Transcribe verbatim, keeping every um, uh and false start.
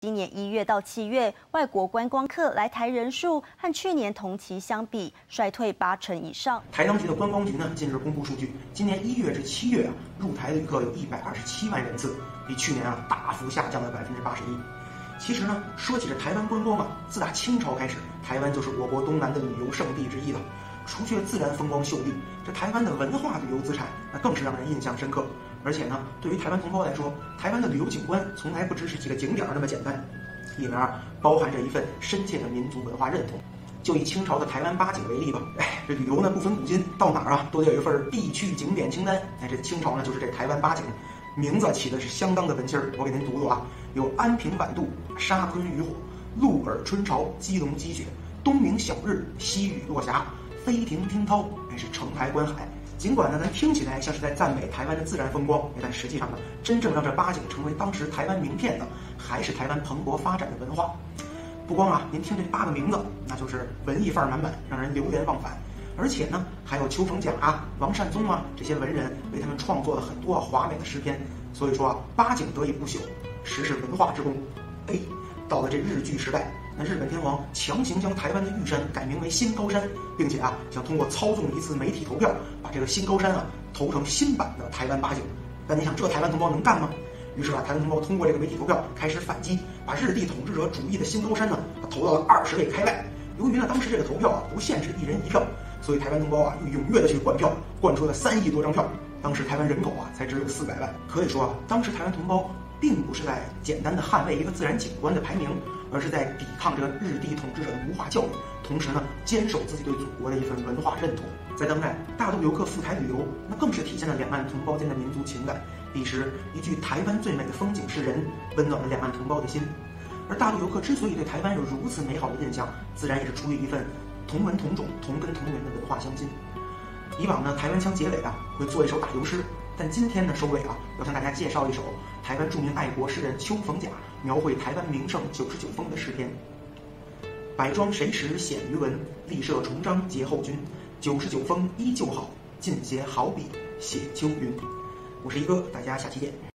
今年一月到七月，外国观光客来台人数和去年同期相比衰退八成以上。 台当局的观光局呢，近日公布数据，今年一月至七月啊，入台旅客有一百二十七万人次，比去年啊大幅下降了百分之八十一。其实呢，说起这台湾观光啊，自打清朝开始，台湾就是我国东南的旅游胜地之一了。除却自然风光秀丽，这台湾的文化旅游资产那更是让人印象深刻。而且呢，对于台湾同胞来说，台湾的旅游景观从来不只是几个景点那么简单，里面啊包含着一份深切的民族文化认同。就以清朝的台湾八景为例吧，哎，这旅游呢不分古今，到哪儿啊都得有一份必去景点清单。哎，这清朝呢就是这台湾八景，名字起的是相当的文气儿，我给您读读啊，有安平晚渡、沙昆渔火、鹿耳春潮、基隆积雪、东明晓日、西雨落霞、飞亭听涛，哎是城台观海。尽管呢，咱听起来像是在赞美台湾的自然风光，但实际上呢，真正让这八景成为当时台湾名片的，还是台湾蓬勃发展的文化。不光啊，您听这八个名字，那就是文艺范儿满满，让人流连忘返。而且呢，还有邱逢甲啊、王善宗啊这些文人为他们创作了很多华美的诗篇。所以说啊，八景得以不朽，实是文化之功。哎，到了这日据时代。那日本天皇强行将台湾的玉山改名为新高山，并且啊，想通过操纵一次媒体投票，把这个新高山啊投成新版的台湾八景。那你想，这台湾同胞能干吗？于是啊，台湾同胞通过这个媒体投票开始反击，把日帝统治者主义的新高山呢投到了二十位开外。由于呢当时这个投票啊不限制一人一票，所以台湾同胞啊又踊跃的去灌票，灌出了三亿多张票。当时台湾人口啊才只有四百万，可以说啊，当时台湾同胞并不是在简单的捍卫一个自然景观的排名，而是在抵抗这个日帝统治者的奴化教育，同时呢，坚守自己对祖国的一份文化认同。在当代，大陆游客赴台旅游，那更是体现了两岸同胞间的民族情感。彼时，一句“台湾最美的风景是人”，温暖了两岸同胞的心。而大陆游客之所以对台湾有如此美好的印象，自然也是出于一份同文同种、同根同源的文化相近。以往呢，台湾腔结尾啊，会做一首打油诗。但今天的收尾啊，要向大家介绍一首台湾著名爱国诗人邱逢甲描绘台湾名胜九十九峰的诗篇。百庄谁识显于文，立设重章节后军。九十九峰依旧好，尽写好笔写秋云。我是一哥，大家下期见。